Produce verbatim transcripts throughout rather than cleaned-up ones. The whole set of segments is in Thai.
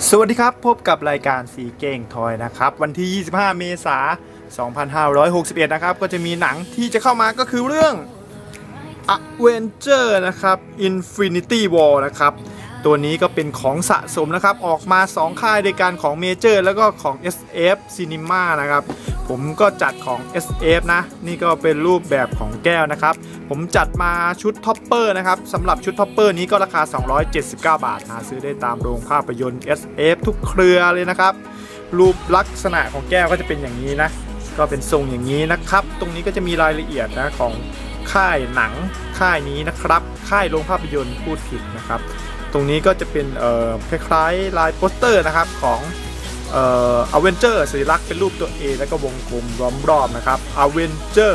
สวัสดีครับพบกับรายการสีเก่งทอยนะครับวันที่ยี่สิบห้าเมษายนสองพันห้าร้อยหกสิบเอ็ดนะครับก็จะมีหนังที่จะเข้ามาก็คือเรื่อง Avenger นะครับ Infinity War นะครับตัวนี้ก็เป็นของสะสมนะครับออกมาสองค่ายด้วยกันของ Major แล้วก็ของ เอส เอฟ Cinema นะครับผมก็จัดของ เอส เอฟ นะนี่ก็เป็นรูปแบบของแก้วนะครับผมจัดมาชุดท็อปเปอร์นะครับสำหรับชุดท็อปเปอร์นี้ก็ราคาสองร้อยเจ็ดสิบเก้าบาทหาซื้อได้ตามโรงภาพยนตร์ เอส เอฟ ทุกเครือเลยนะครับรูปลักษณะของแก้วก็จะเป็นอย่างนี้นะก็เป็นทรงอย่างนี้นะครับตรงนี้ก็จะมีรายละเอียดนะของค่ายหนังค่ายนี้นะครับค่ายโรงภาพยนตร์พูดผิดนะครับตรงนี้ก็จะเป็นเอ่อคล้ายๆลายโปสเตอร์นะครับของเอ่อ Avenger สัญลักษณ์เป็นรูปตัว A แล้วก็วงกลมล้อมรอบนะครับ Avenger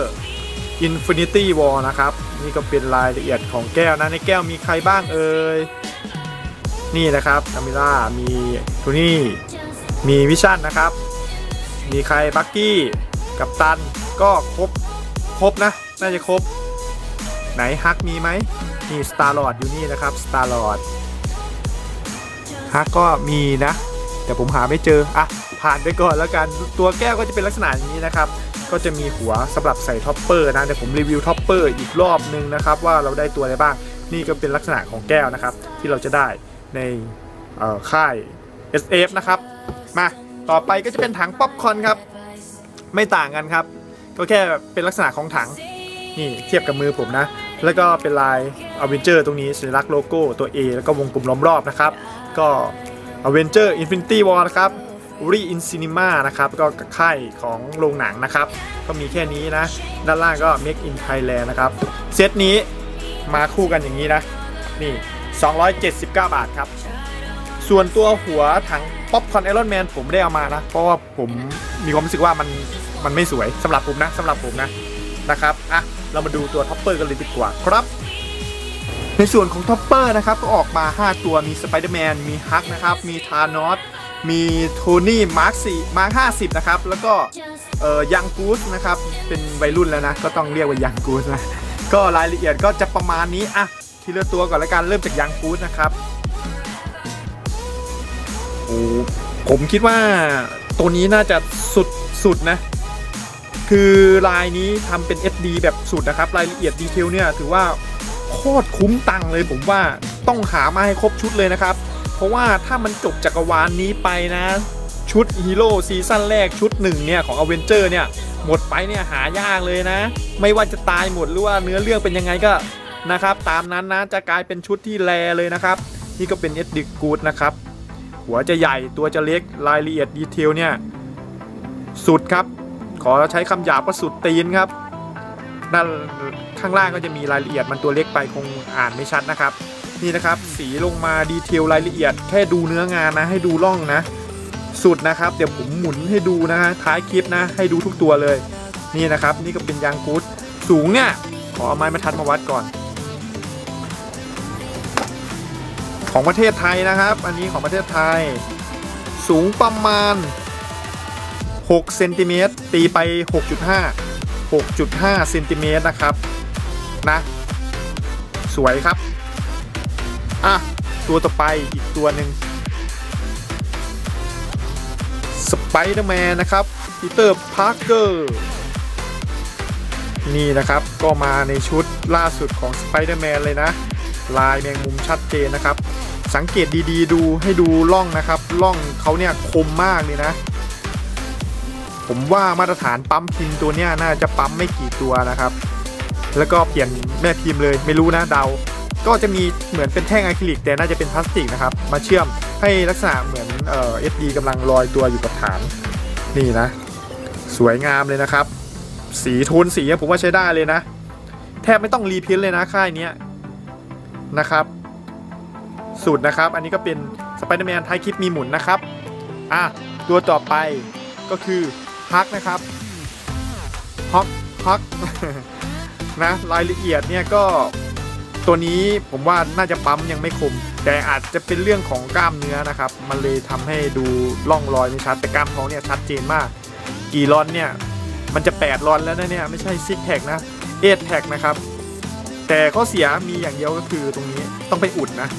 Infinity War นะครับนี่ก็เป็นรายละเอียดของแก้วนะในแก้วมีใครบ้างเอ่ยนี่นะครับคามิล่ามีโทนี่มีวิชั่นนะครับมีใครบักกี้กัปตันก็ครบครบนะน่าจะครบไหนฮักมีไหมนี่สตาร์ลอร์ดอยู่นี่นะครับสตาร์ลอร์ดฮักก็มีนะแต่ผมหาไม่เจออ่ะผ่านไปก่อนแล้วกันตัวแก้วก็จะเป็นลักษณะอย่างนี้นะครับก็จะมีหัวสำหรับใส่ท็อปเปอร์นะเดี๋ยวผมรีวิวท็อปเปอร์อีกรอบนึงนะครับว่าเราได้ตัวอะไรบ้างนี่ก็เป็นลักษณะของแก้วนะครับที่เราจะได้ในค่าย เอส เอฟ นะครับมาต่อไปก็จะเป็นถังป๊อปคอร์นครับไม่ต่างกันครับก็แค่เป็นลักษณะของถังนี่เทียบกับมือผมนะแล้วก็เป็นลาย Avenger ตรงนี้สัญลักษณ์โลโก้ตัว A แล้วก็วงกลมล้อมรอบนะครับก็ Avenger Infinity War นะครับรีอินซีนีมานะครับก็ค่ายของโรงหนังนะครับก็มีแค่นี้นะด้านล่างก็ Make in Thailand นะครับเซตนี้มาคู่กันอย่างนี้นะนี่สองร้อยเจ็ดสิบเก้าบาทครับส่วนตัวหัวถังป๊อปคอร์นไอรอนแมนผมไม่ได้เอามานะเพราะว่าผมมีความรู้สึกว่ามันมันไม่สวยสำหรับผมนะสำหรับผมนะนะครับอ่ะเรามาดูตัวท็อปเปอร์กันเลยดีกว่าครับในส่วนของท็อปเปอร์นะครับก็ออกมาห้าตัวมีสไปเดอร์แมนมีฮักนะครับมีธานอสมีโทนี่มาร์คสี่มาร์คห้าสิบนะครับแล้วก็เอ่อยังกูสนะครับเป็นวัยรุ่นแล้วนะก็ต้องเรียกว่ายังกูสนะก็รายละเอียดก็จะประมาณนี้อ่ะทีละตัวก่อนแล้วกันเริ่มจากยังกูสนะครับโอ้ผมคิดว่าตัวนี้น่าจะสุดสุดนะคือลายนี้ทำเป็น เอส ดี แบบสุดนะครับรายละเอียดดีเทลเนี่ยถือว่าโคตรคุ้มตังค์เลยผมว่าต้องหามาให้ครบชุดเลยนะครับเพราะว่าถ้ามันจบจักรวาล น, นี้ไปนะชุดฮีโร่ซีซั่นแรกชุดหนึ่งเนี่ยของ Avenger เนี่ยหมดไปเนี่ยหายากเลยนะไม่ว่าจะตายหมดหรือว่าเนื้อเรื่องเป็นยังไงก็นะครับตามนั้นนะจะกลายเป็นชุดที่แลเลยนะครับนี่ก็เป็น เอส ดี Good นะครับหัวจะใหญ่ตัวจะเล็กรายละเอียดดีเทลเนี่ยสุดครับขอใช้คำหยาบว่าสุดตีนครับด้านข้างล่างก็จะมีรายละเอียดมันตัวเล็กไปคงอ่านไม่ชัดนะครับนี่นะครับสีลงมาดีเทลรายละเอียดแค่ดูเนื้องานนะให้ดูร่องนะสุดนะครับเดี๋ยวผมหมุนให้ดูนะฮะท้ายคลิปนะให้ดูทุกตัวเลยนี่นะครับนี่ก็เป็นยางกู๊ดสูงเนี่ยขอเอาไม้บรรทัดมาวัดก่อนของประเทศไทยนะครับอันนี้ของประเทศไทยสูงประมาณหกเซนติเมตรตีไป หกจุดห้า หกจุดห้า เซนติเมตรนะครับนะสวยครับอ่ะตัวต่อไปอีกตัวหนึ่งสไปเดอร์แมนนะครับปีเตอร์พาร์เกอร์นี่นะครับก็มาในชุดล่าสุดของสไปเดอร์แมนเลยนะลายแมงมุมชัดเจนนะครับสังเกตดีๆดูให้ดูร่องนะครับร่องเขาเนี่ยคมมากเลยนะผมว่ามาตรฐานปั๊มพิมพ์ตัวเนี้ยน่าจะปั๊มไม่กี่ตัวนะครับแล้วก็เปลี่ยนแม่พิมพ์เลยไม่รู้นะเดาก็จะมีเหมือนเป็นแท่งอะคริลิกแต่น่าจะเป็นพลาสติกนะครับมาเชื่อมให้ลักษณะเหมือนเอ่อ เอส ดี กำลังลอยตัวอยู่กับฐานนี่นะสวยงามเลยนะครับสีโทนสีผมว่าใช้ได้เลยนะแทบไม่ต้องรีพิมพ์เลยนะค่ายนี้นะครับสูตรนะครับอันนี้ก็เป็นสไปเดอร์แมนท้ายคลิปมีหมุนนะครับอ่ะตัวต่อไปก็คือฮักนะครับฮักฮักนะรายละเอียดเนี่ยก็ตัวนี้ผมว่าน่าจะปั๊มยังไม่คมแต่อาจจะเป็นเรื่องของกล้ามเนื้อนะครับมันเลยทำให้ดูร่องรอยไม่ชัดแต่กล้ามท้องเนี่ยชัดเจนมากกี่รอนเนี่ยมันจะแปดรอนแล้วนะเนี่ยไม่ใช่ซิกแพคนะเอทแพคนะครับแต่ข้อเสียมีอย่างเดียวก็คือตรงนี้ต้องไปอุดนะ คือ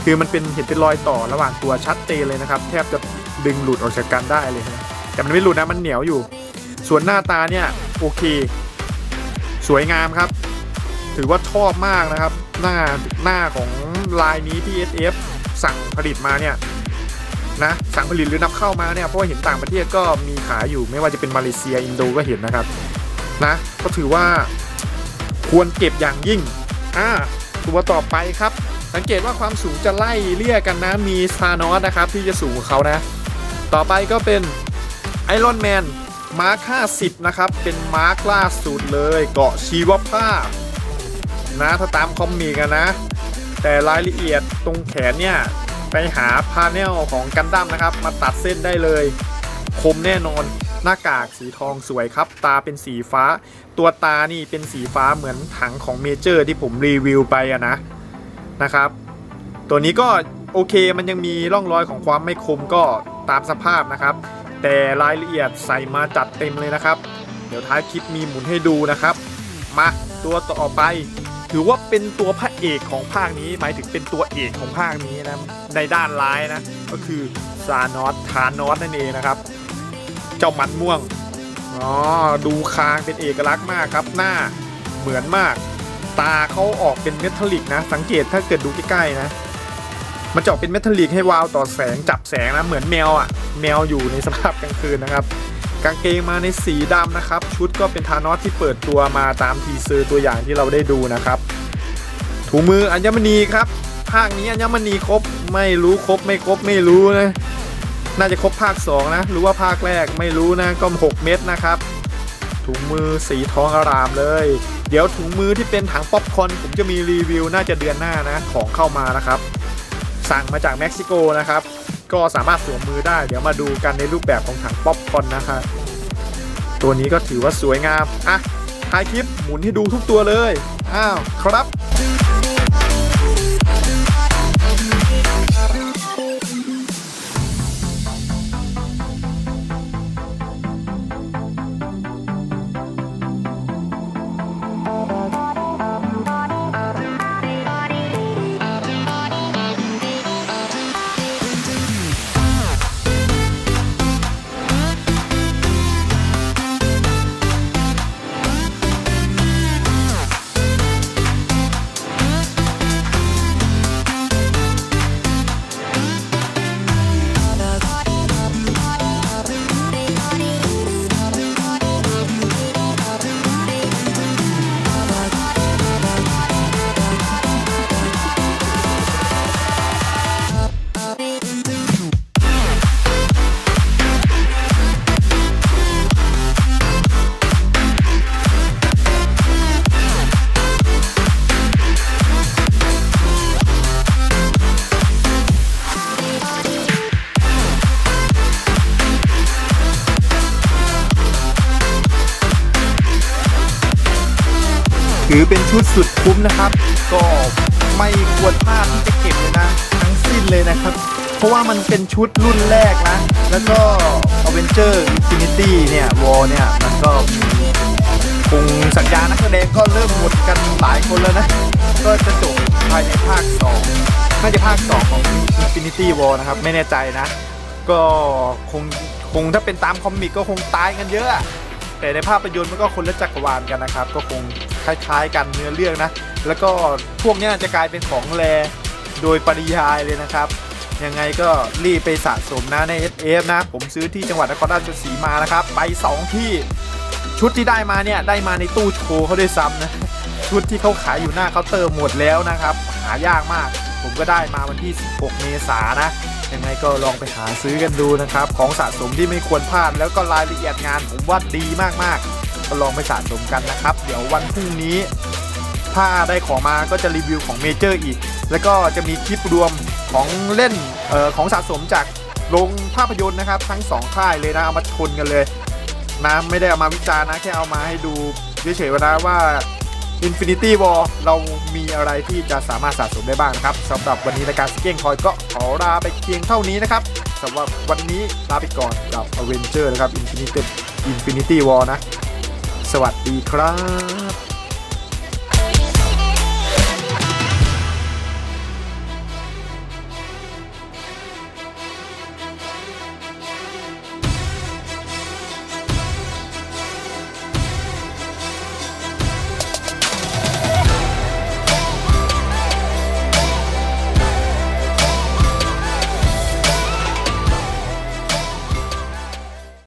คือมันเป็นเห็นเป็นรอยต่อระหว่างตัวชัดเจนเลยนะครับแทบจะดึงหลุดออกจากกันได้เลยนะแต่มันไม่หลุดนะมันเหนียวอยู่ส่วนหน้าตาเนี่ยโอเคสวยงามครับถือว่าชอบมากนะครับหน้าหน้าของลายนี้ที่ เอส เอฟ สั่งผลิตมาเนี่ยนะสั่งผลิตหรือนำเข้ามาเนี่ยเพราะว่าเห็นต่างประเทศก็มีขายอยู่ไม่ว่าจะเป็นมาเลเซียอินโดก็เห็นนะครับนะก็ถือว่าควรเก็บอย่างยิ่งอ่าตัวต่อไปครับสังเกตว่าความสูงจะไล่เลี่ยกันนะมีซานอสนะครับที่จะสูงกว่าเขานะต่อไปก็เป็นไอรอนแมนมาร์คห้าสิบนะครับเป็นมาร์คล่าสุดเลยเกาะชีวภาพนะถ้าตามคอมมิกกันนะแต่รายละเอียดตรงแขนเนี่ยไปหาพาเนลของกันดั้มนะครับมาตัดเส้นได้เลยคมแน่นอนหน้ากากสีทองสวยครับตาเป็นสีฟ้าตัวตานี่เป็นสีฟ้าเหมือนถังของเมเจอร์ที่ผมรีวิวไปอะนะนะครับตัวนี้ก็โอเคมันยังมีร่องรอยของความไม่คมก็ตามสภาพนะครับแต่รายละเอียดใส่มาจัดเต็มเลยนะครับเดี๋ยวท้ายคลิปมีหมุนให้ดูนะครับมาตัวต่อไปถือว่าเป็นตัวพระเอกของภาคนี้หมายถึงเป็นตัวเอกของภาคนี้นะในด้านร้ายนะก็คือซานอสทานอสนั่นเองนะครับเจ้ามันม่วงอ๋อดูคางเป็นเอกลักษณ์มากครับหน้าเหมือนมากตาเขาออกเป็นเมทัลลิกนะสังเกตถ้าเกิดดูใกล้ๆนะมันจะออกเป็นเมทัลลิกให้วาวต่อแสงจับแสงนะเหมือนแมวอ่ะแมวอยู่ในสภาพกลางคืนนะครับกางเกงมาในสีดำนะครับชุดก็เป็นทานอสที่เปิดตัวมาตามทีเซอร์ตัวอย่างที่เราได้ดูนะครับถุงมืออัญมณีครับภาคนี้อัญมณีครบไม่รู้ครบไม่ครบไม่รู้นะน่าจะครบภาคสองนะหรือว่าภาคแรกไม่รู้นะก็หกเม็ดนะครับถุงมือสีทองอารามเลยเดี๋ยวถุงมือที่เป็นถังป๊อปคอร์นผมจะมีรีวิวน่าจะเดือนหน้านะของเข้ามานะครับสั่งมาจากเม็กซิโกนะครับก็สามารถสวมมือได้เดี๋ยวมาดูกันในรูปแบบของถังป๊อปคอร์นนะครับตัวนี้ก็ถือว่าสวยงามอ่ะท้ายคลิปหมุนให้ดูทุกตัวเลยอ้าวครับถือเป็นชุดสุดคุ้มนะครับก็ไม่ควรพลาดที่จะเก็บเลยนะทั้งสิ้นเลยนะครับเพราะว่ามันเป็นชุดรุ่นแรกนะแล้วก็ Avenger Infinity เนี่ยวอลเนี่ยมันก็คงสัญญานักแสดงก็เริ่มหมดกันหลายคนแล้วนะก็จะจบภายในภาคสองน่าจะภาคสองของ Infinity War นะครับไม่แน่ใจนะก็คงคงถ้าเป็นตามคอมิกก็คงตายกันเยอะแต่ในภาพยนตร์มันก็คนละจักรวาลกันนะครับก็คงคล้ายๆกันเนื้อเรื่องนะแล้วก็พวกนี้จะกลายเป็นของแรโดยปริยายเลยนะครับยังไงก็รีบไปสะสมนะใน เอส เอฟ นะผมซื้อที่จังหวัดนครราชสีมานะครับไปสองที่ชุดที่ได้มาเนี่ยได้มาในตู้โชว์เขาด้วยซ้ำนะชุดที่เขาขายอยู่หน้าเคาน์เตอร์หมดแล้วนะครับหายากมากผมก็ได้มาวันที่สิบหกเมษายนนะยังไงก็ลองไปหาซื้อกันดูนะครับของสะสมที่ไม่ควรพลาดแล้วก็รายละเอียดงานผมว่าดีมากๆก็ลองไปสะสมกันนะครับเดี๋ยววันพรุ่งนี้ถ้าได้ของมาก็จะรีวิวของเมเจอร์อีกแล้วก็จะมีคลิปรวมของเล่นเอ่อของสะสมจากโรงภาพยนตร์นะครับทั้งสองค่ายเลยนะเอามาชนกันเลยนะไม่ได้เอามาวิจารณ์นะแค่เอามาให้ดูเฉยๆนะว่า Infinity War เรามีอะไรที่จะสามารถสะสมได้บ้างนะครับสำหรับวันนี้รายการสเก้งทอยก็ขอลาไปเพียงเท่านี้นะครับสำหรับวันนี้ลาไปก่อนกับ Avenger นะครับ Infinity Infinity War นะสวัสดีครับ